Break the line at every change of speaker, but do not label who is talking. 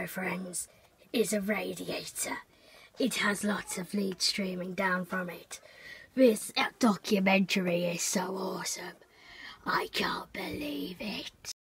friends, is a radiator. It has lots of lead streaming down from it. This documentary is so awesome. I can't believe it.